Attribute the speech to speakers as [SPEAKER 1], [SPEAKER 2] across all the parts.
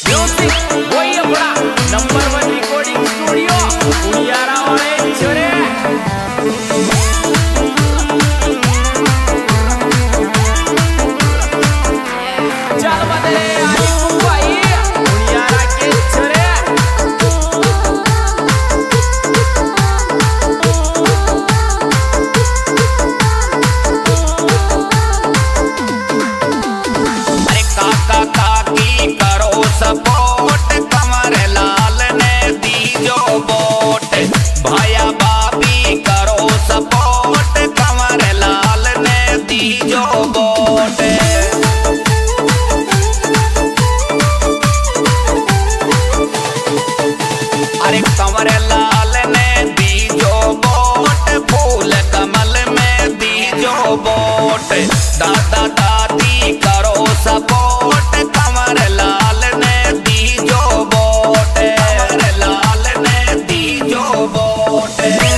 [SPEAKER 1] वही अपना number 1 recording studio उड़ियारा वाले छोरे। चल बदले आई भाई उड़ियारा के छोरे।
[SPEAKER 2] अरे काका काकी करो सपोर्ट, कमर लाल ने दी जो वोट। भाया भाभी करो सपोर्ट, कमर लाल ने दी जो वोट। अरे कमर लाल ने दी जो वोट, फूल कमल में दी जो वोट। दादा दादी करो सपोर्ट, कमर लाल ने दी जो वोट। कमर लाल ने दी जो वोट।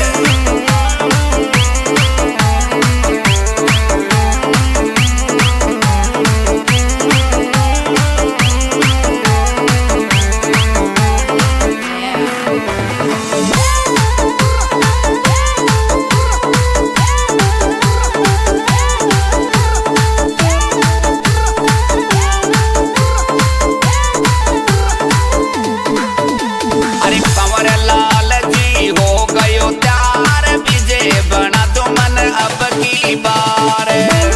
[SPEAKER 2] अरे कंवर लाल जी हो गयो त्यार, विजय बना दो मन अब की बार।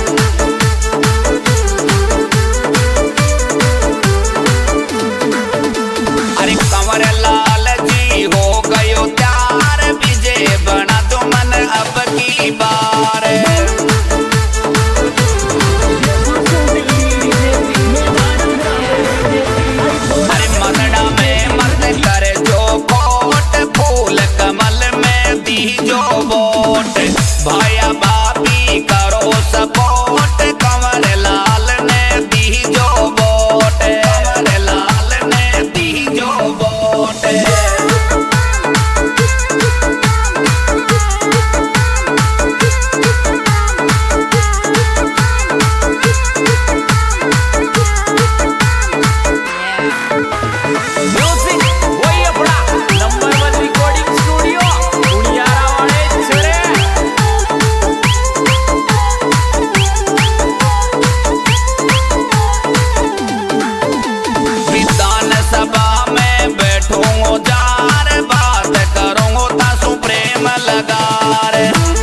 [SPEAKER 2] अरे कंवर लाल जी हो गयो त्यार, विजय बना दो मन अब की बार। अरे मदड़ा में मत कर जो कोट, फूल कमल में दी जो वोट। भाया भाभी करो सपोर्ट, कंवर लाल ने दी जो वोट। कंवर लाल ने दी जो वोट।
[SPEAKER 1] वही अपना नंबर 1 रिकॉर्डिंग स्टूडियो उड़ियारा वाले छोरे।
[SPEAKER 2] विधान सभा में बैठूंगो जार, बात करूंगो तासु प्रेम लगार।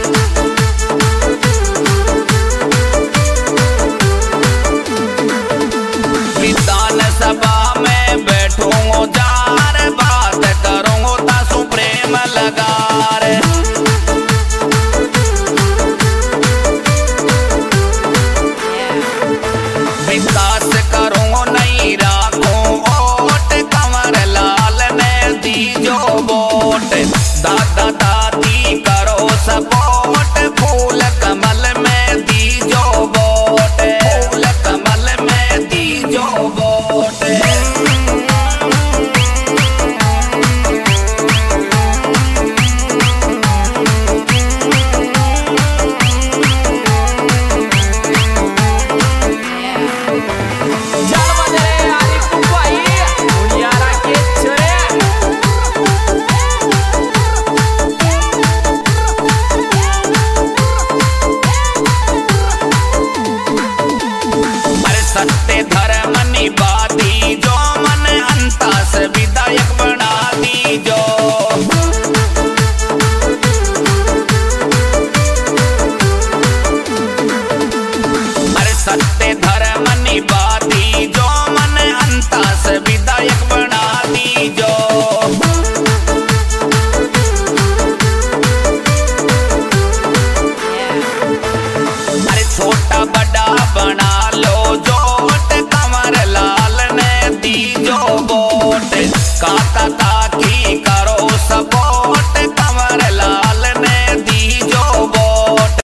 [SPEAKER 2] विधान सभा में बैठूंगो जार, बात करूंगो तासु प्रेम लगार। विकास करो